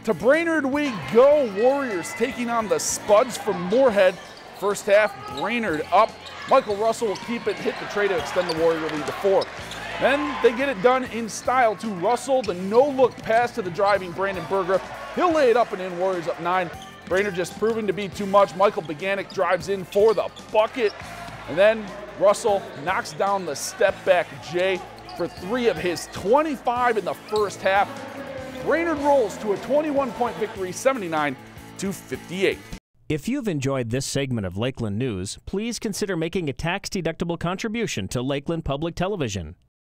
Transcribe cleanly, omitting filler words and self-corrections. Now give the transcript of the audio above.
To Brainerd we go. Warriors taking on the Spuds from Moorhead. First half, Brainerd up. Michael Russell will keep it, hit the tray to extend the Warrior lead to 4. Then they get it done in style to Russell. The no-look pass to the driving Brandon Berger. He'll lay it up and in. Warriors up 9. Brainerd just proving to be too much. Michael Beganic drives in for the bucket. And then Russell knocks down the step-back J for 3 of his 25 in the first half. Brainerd rolls to a 21-point victory, 79-58. If you've enjoyed this segment of Lakeland News, please consider making a tax-deductible contribution to Lakeland Public Television.